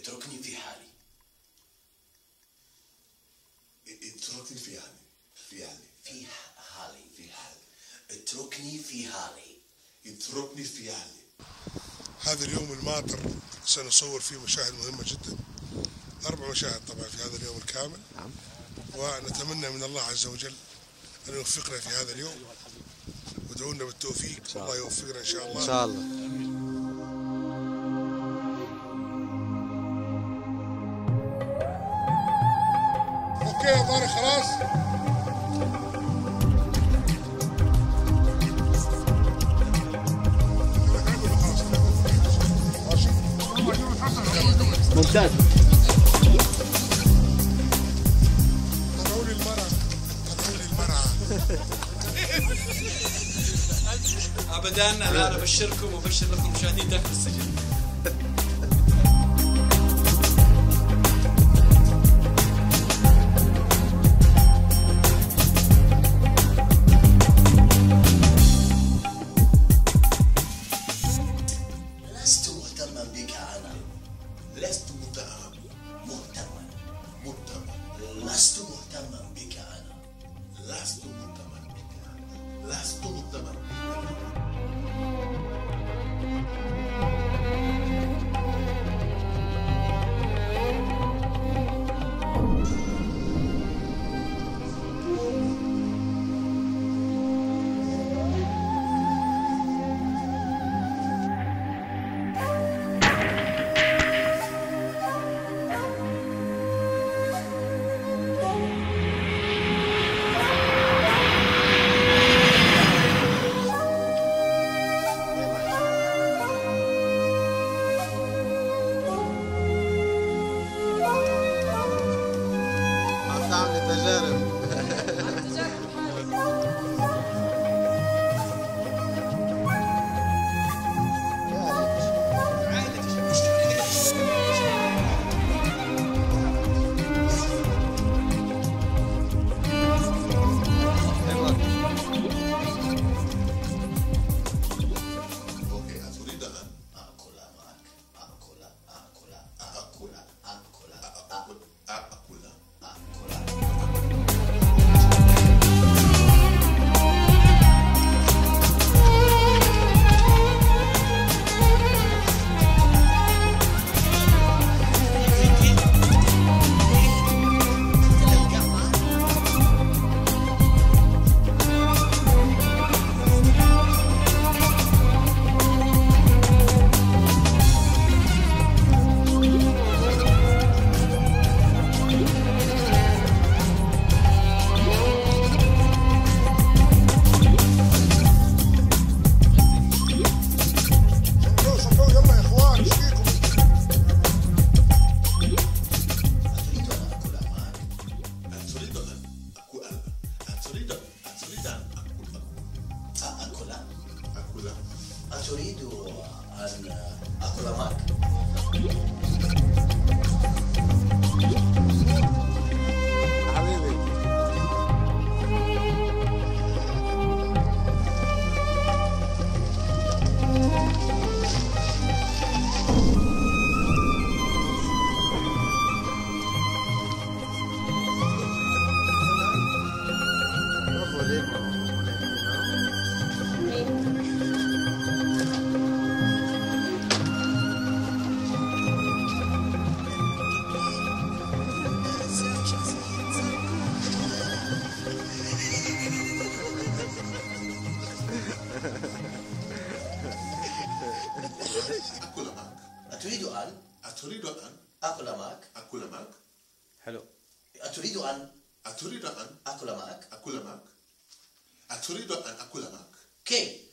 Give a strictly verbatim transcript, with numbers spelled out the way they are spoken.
اتركني في حالي. اتركني في حالي. في حالي. في حالي. في حالي. اتركني في حالي. اتركني في حالي. هذا اليوم الماطر سنصور فيه مشاهد مهمة جدا. أربع مشاهد طبعا في هذا اليوم الكامل. نعم. ونتمنى من الله عز وجل أن يوفقنا في هذا اليوم، ودعونا بالتوفيق. الله يوفقنا إن شاء الله. إن شاء الله. اوكي يا طارق خلاص. ممتاز. طلعوا لي المرأة، طلعوا لي المرأة. ابدا انا ابشركم وابشر لكم المشاهدين داخل السجن. لست مهتما بك أنا. لست مهتما. مهتما. مهتما. لست مهتما بك أنا. لست مهتما بك أنا. لست مهتما بك أنا. أتريد أن أكل معك؟ حبيبي. أكل معك. أتريد أن أتريد أن أكل معك؟ أكل معك. حلو. أتريد أن أتريد أن أكل معك؟ أكل معك. أتريد أن أكل معك. كي